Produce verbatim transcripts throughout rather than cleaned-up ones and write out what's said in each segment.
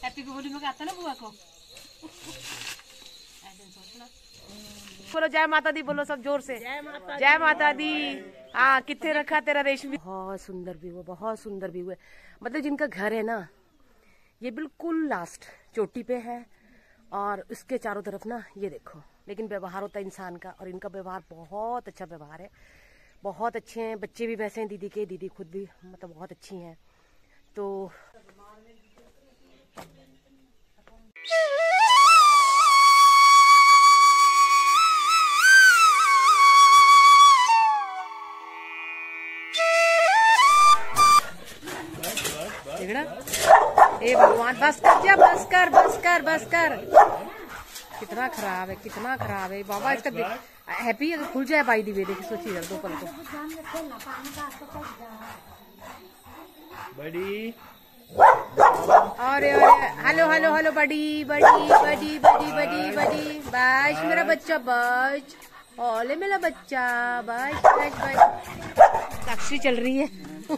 Happy Holi में आता ना बुआ को। बोलो जय माता दी, बोलो सब जोर से जय माता दी। हाँ, कितने रखा तेरा रेशमी। बहुत सुंदर व्यू है, बहुत सुंदर व्यू है। मतलब जिनका घर है ना, ये बिल्कुल लास्ट चोटी पे है और उसके चारों तरफ ना ये देखो। लेकिन व्यवहार होता है इंसान का, और इनका व्यवहार बहुत अच्छा व्यवहार है, बहुत अच्छे हैं। बच्चे भी वैसे हैं दीदी के, दीदी खुद भी मतलब बहुत अच्छी हैं। तो ए भगवान, बस कर जा, बस कर बस कर बस कर। कितना खराब है, कितना खराब है बाबा। इसका हैप्पी अगर खुल जाए बाई दी वे, देखिए सोचिए दो पल को। बड़ी अरे हेलो हेलो हेलो बड़ी बड़ी बड़ी बड़ी बड़ी बड़ी बस मेरा बच्चा, बस ओले मेरा बच्चा, बस बस बस। साक्षी चल रही है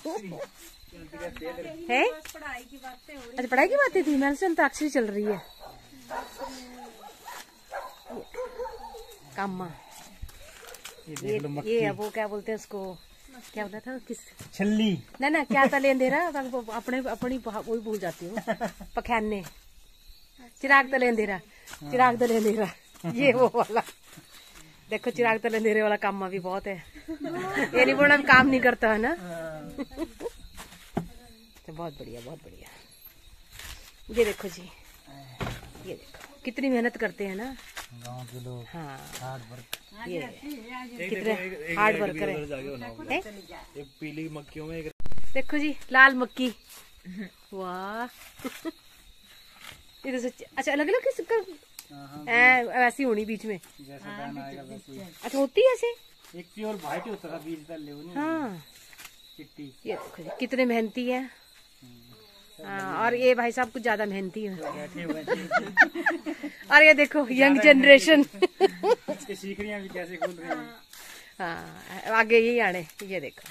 है पढ़ाई की बातें हो रही। अच्छा, पढ़ाई की बातें थी, मैंने सुना अंताक्षरी चल रही है। कामा ये ये वो क्या बोलते हैं उसको, क्या बोला था किस छल्ली ना ना क्या था लेन दे रहा अपने अपनी वही भूल जाती हूँ। पखैने चिराग तलेन दे रहा, चिराग तलेन दे रहा, ये वो वाला। देखो चिराग तलेन दे रहे वाला काम भी बहुत है। ये नहीं बोलना काम नहीं करता है ना। तो बहुत बढ़िया, बहुत बढ़िया। ये देखो जी, ये देखो कितनी मेहनत करते हैं ना गांव के लोग। हाँ, हार्ड वर्क। ये कितने हार्ड वर्कर है। एक पीली मक्कियों में एक देखो जी लाल मक्की, वाह। ये तो अच्छा अलग अलग किस्म वैसी होनी बीच में, जैसा दाना आएगा वैसे। अच्छा होती है ऐसे। एक प्योर वाइट होता था बीज डाले हुए। हाँ चिट्टी। ये देखो जी कितने मेहनती है। हाँ, और ये भाई साहब कुछ ज्यादा मेहनती है। और ये देखो यंग जनरेशन सीखरियां भी कैसे खोल रही हैं। हाँ आगे यही आने। ये देखो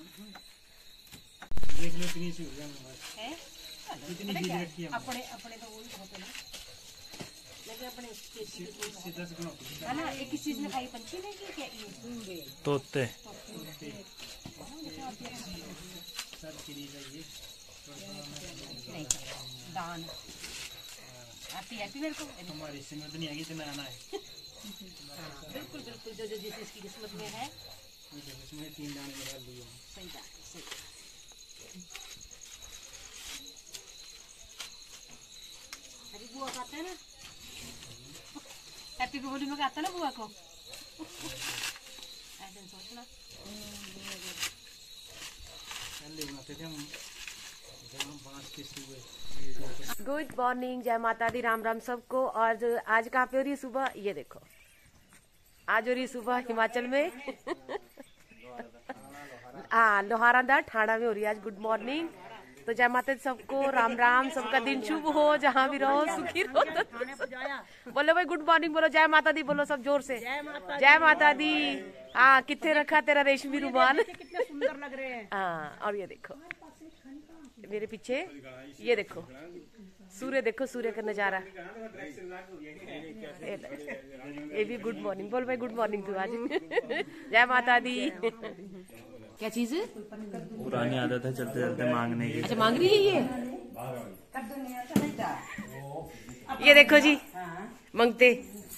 देख लो कितनी है, कितनी चीज रखी है। अपने अपने तो वही होते ना, लेकिन अपने है ना एक किस चीज में खाई पंछी ने की क्या ये तोते सब चीज है ये नहीं दान। हैप्पी हैप्पी मेरे को हमारी किस्मत नहीं आएगी, इतना आना है। बिल्कुल बिल्कुल, जो जो जिस जिसकी किस्मत में है। इसमें तीन दाने लगा दिए। सही बात है, सही। अरे बुआ का आता है ना, हैप्पी होली में आता है ना बुआ को। ऐसे सोचना गुड मॉर्निंग, जय माता दी, राम राम सबको। और आज कहाँ पे हो रही है सुबह, ये देखो आज हो रही है सुबह हिमाचल में। हाँ लोहारा दा ठाणा में हो रही है आज गुड मॉर्निंग। तो जय माता दी सबको, राम राम, सबका दिन शुभ हो, जहाँ भी रहो सुखी रहो। बोलो भाई गुड मॉर्निंग, बोलो जय माता दी, बोलो सब जोर से जय माता दी। हाँ, कितने रखा तेरा रेशमी रुमाल, कितने सुंदर लग रहे हैं। हाँ, और ये देखो मेरे पीछे, ये देखो सूर्य, देखो सूर्य का नजारा। ये भी गुड मॉर्निंग, बोल भाई गुड मॉर्निंग तू आज। जय माता दी। क्या चीज है? पुरानी आदत है चलते चलते मांगने की। अच्छा मांग रही है ये। ये देखो जी मांगते।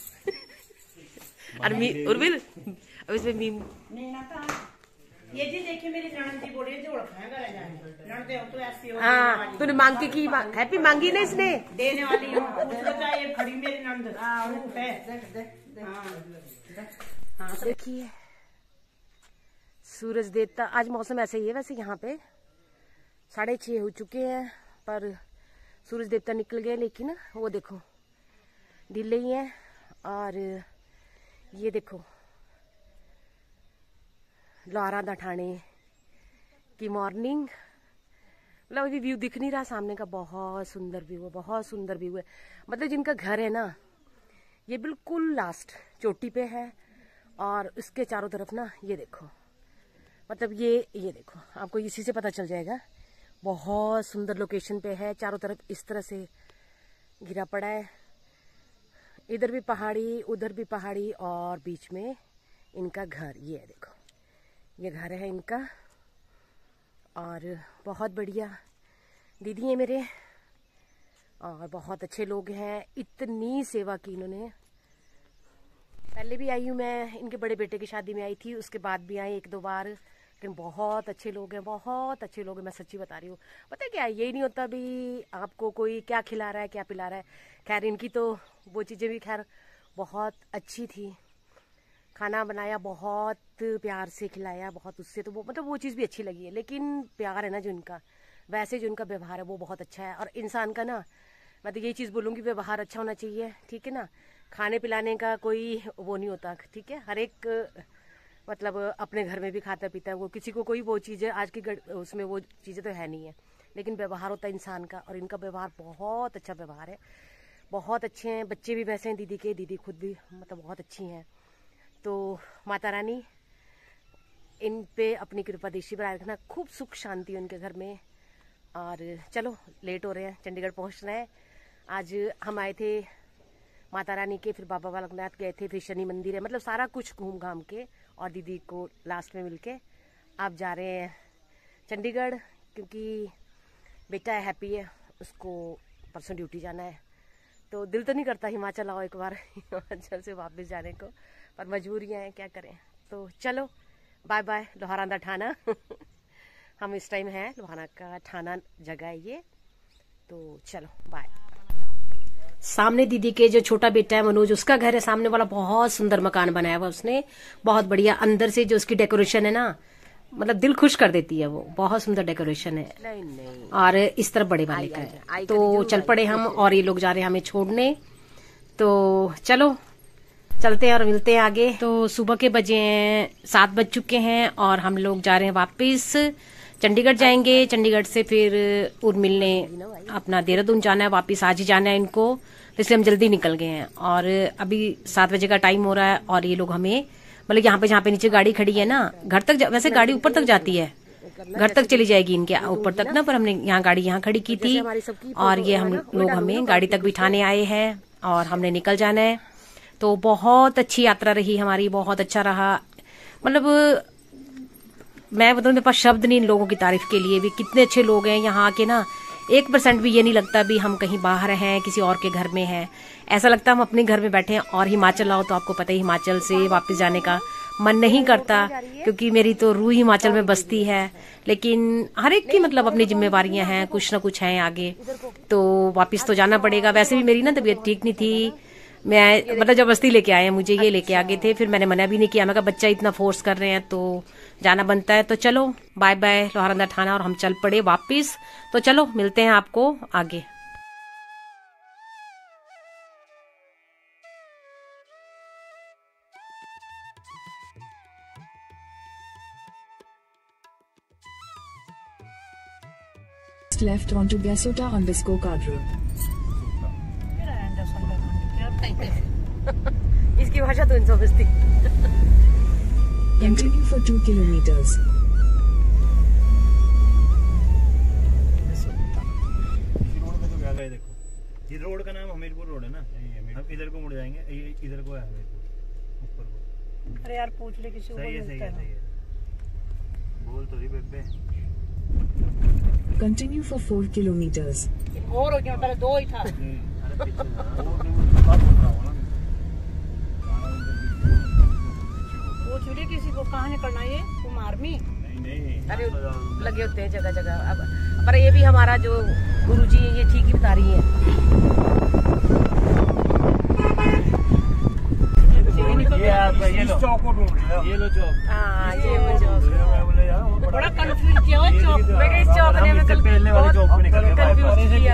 और मी उर्विल अब इसमें मीम ये जी देखिए मेरी ननद जी बोली जो ननद हो तो ऐसी हो। हाँ तूने मांग के की, हैप्पी मांगी ना इसने, देने वाली हूँ। उसको चाहिए खड़ी मेरी ननद। हाँ देखिए सूरज देवता, आज मौसम ऐसे ही है वैसे। यहाँ पे साढ़े छह हो चुके हैं पर सूरज देवता निकल गए, लेकिन वो देखो ढीले ही है। और ये देखो लोहारा दा ठाणे की मॉर्निंग, मतलब अभी व्यू दिख नहीं रहा सामने का। बहुत सुंदर व्यू है, बहुत सुंदर व्यू है। मतलब जिनका घर है ना, ये बिल्कुल लास्ट चोटी पे है और उसके चारों तरफ ना ये देखो, मतलब ये ये देखो आपको इसी से पता चल जाएगा। बहुत सुंदर लोकेशन पे है, चारों तरफ इस तरह से घिरा पड़ा है। इधर भी पहाड़ी, उधर भी पहाड़ी, और बीच में इनका घर। ये है, देखो, ये घर है इनका। और बहुत बढ़िया दीदी है मेरे, और बहुत अच्छे लोग हैं। इतनी सेवा की इन्होंने। पहले भी आई हूँ मैं, इनके बड़े बेटे की शादी में आई थी, उसके बाद भी आई एक दो बार। लेकिन बहुत अच्छे लोग हैं, बहुत अच्छे लोग हैं, मैं सच्ची बता रही हूँ। पता है क्या, यही नहीं होता भी आपको कोई क्या खिला रहा है, क्या पिला रहा है। खैर इनकी तो वो चीज़ें भी खैर बहुत अच्छी थी। खाना बनाया, बहुत प्यार से खिलाया, बहुत उससे तो वो मतलब वो चीज़ भी अच्छी लगी है। लेकिन प्यार है ना जो इनका, वैसे जो इनका व्यवहार है वो बहुत अच्छा है। और इंसान का ना, मैं तो यही चीज़ बोलूँगी, व्यवहार अच्छा होना चाहिए, ठीक है ना। खाने पिलाने का कोई वो नहीं होता, ठीक है। हर एक मतलब अपने घर में भी खाता पीता है वो, किसी को कोई वो चीज़ है आज की उसमें वो चीज़ें तो है नहीं है, लेकिन व्यवहार होता है इंसान का। और इनका व्यवहार बहुत अच्छा व्यवहार है, बहुत अच्छे हैं। बच्चे भी वैसे हैं दीदी के, दीदी खुद भी मतलब बहुत अच्छी हैं। तो माता रानी इन पे अपनी कृपा दृष्टि बनाए रखना, खूब सुख शांति उनके घर में। और चलो लेट हो रहे हैं, चंडीगढ़ पहुंचना है। आज हम आए थे माता रानी के, फिर बाबा बालकनाथ गए थे, फिर शनि मंदिर है, मतलब सारा कुछ घूम घाम के और दीदी को लास्ट में मिलके आप जा रहे हैं चंडीगढ़, क्योंकि बेटा है हैप्पी है, उसको परसों ड्यूटी जाना है। तो दिल तो नहीं करता हिमाचल आओ एक बार हिमाचल से वापस जाने को, पर मजबूरियाँ हैं, क्या करें। तो चलो बाय बाय लोहारांदा ठाना हम इस टाइम हैं लोहारा का ठाना जगह है ये। तो चलो बाय। सामने दीदी के जो छोटा बेटा है मनोज, उसका घर है सामने वाला। बहुत सुंदर मकान बनाया हुआ उसने, बहुत बढ़िया। अंदर से जो उसकी डेकोरेशन है ना, मतलब दिल खुश कर देती है वो, बहुत सुंदर डेकोरेशन है। नहीं, नहीं। और इस तरफ बड़े वाले का है। तो चल पड़े हम, और ये लोग जा रहे हैं हमें छोड़ने। तो चलो चलते हैं और मिलते हैं आगे। तो सुबह के बजे हैं सात बज चुके हैं और हम लोग जा रहे हैं वापिस चंडीगढ़ जाएंगे। चंडीगढ़ से फिर उर्मिलने अपना देहरादून जाना है, वापिस आज ही जाना है इनको, इसलिए हम जल्दी निकल गए हैं। और अभी सात बजे का टाइम हो रहा है और ये लोग हमें मतलब यहाँ पे जहाँ पे नीचे गाड़ी खड़ी है ना, घर तक, वैसे गाड़ी ऊपर तक जाती है, घर तक चली जाएगी इनके ऊपर तक ना, पर हमने यहाँ गाड़ी यहाँ खड़ी की थी और ये हम लोग हमें गाड़ी तक बिठाने आए हैं और हमने निकल जाना है। तो बहुत अच्छी यात्रा रही हमारी, बहुत अच्छा रहा। मतलब मैं बताऊँ, मेरे पास शब्द नहीं इन लोगों की तारीफ के लिए भी। कितने अच्छे लोग हैं यहाँ आके ना, एक परसेंट भी ये नहीं लगता भी हम कहीं बाहर हैं, किसी और के घर में हैं। ऐसा लगता है हम अपने घर में बैठे हैं। और हिमाचल आओ तो आपको पता ही, हिमाचल से वापस जाने का मन नहीं करता, क्योंकि मेरी तो रूह हिमाचल में बसती है। लेकिन हर एक की मतलब अपनी जिम्मेवारियां हैं, कुछ ना कुछ हैं आगे, तो वापस तो जाना पड़ेगा। वैसे भी मेरी ना तबीयत ठीक नहीं थी, मैं मतलब जबरदस्ती लेके आए हैं मुझे, ये लेके आ गए थे, फिर मैंने मना भी नहीं किया। मैं कहा बच्चा इतना फोर्स कर रहे हैं तो जाना बनता है। तो चलो बाय बाय लोहारांदा ठाना, और हम चल पड़े वापिस। तो चलो मिलते हैं आपको आगे। Left onto Gasota on Bisco Card Road. इसकी भाषा तो इनसे बस्ती। Continue for two kilometers. ये रोड का नाम हमीरपुर रोड है ना, हम इधर को मुड़ जाएंगे, इधर को है हमीरपुर ऊपर को। अरे यार पूछ ले किसी को। सही है, सही है, सही है। बोल तो रही बेबे। Continue for four kilometers. और हो गया, पहले दो ही था। पूछ ले किसी को कहाँ निकलना ये, तुम आर्मी? नहीं नहीं, अरे लगे होते हैं जगह जगह। अब पर ये भी हमारा जो गुरुजी है ये ठीक ही बता रही है। ये आपका ये लो चौक को ढूंढ रहे हो, ये लो चौक। हाँ ये वो चौक, बड़ा कंफ्यूज किया हुआ चौक। मैं कहा इस चौक ने हमें कल पहले वाले चौक पे निकल गए, कंफ्यूज किया।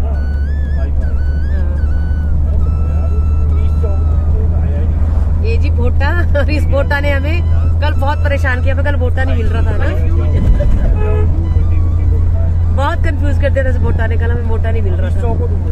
ये जी भोटा, और इस भोटा ने हमें कल बहुत परेशान किया। कल भोटा नहीं मिल रहा था ना, बहुत कंफ्यूज कर दिया था इस भोटा ने, कल हमें भोटा नहीं मिल रहा था।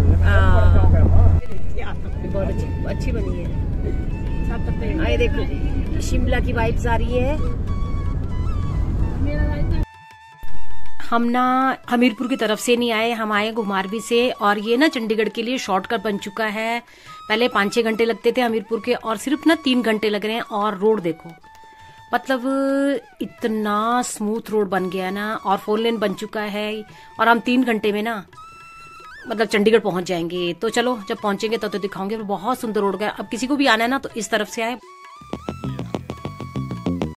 बहुत अच्छी अच्छी बनी है। आए देखो शिमला की वाइब्स आ रही है। हम ना हमीरपुर की तरफ से नहीं आए, हम आए घुमारवी से। और ये ना चंडीगढ़ के लिए शॉर्टकट बन चुका है। पहले पाँच छः घंटे लगते थे हमीरपुर के, और सिर्फ ना तीन घंटे लग रहे हैं। और रोड देखो, मतलब इतना स्मूथ रोड बन गया ना, और फोर लेन बन चुका है। और हम तीन घंटे में ना मतलब चंडीगढ़ पहुंच जाएंगे। तो चलो जब पहुंचेंगे तब तो, तो दिखाऊंगे। बहुत सुंदर रोड है। अब किसी को भी आना है ना तो इस तरफ से आए।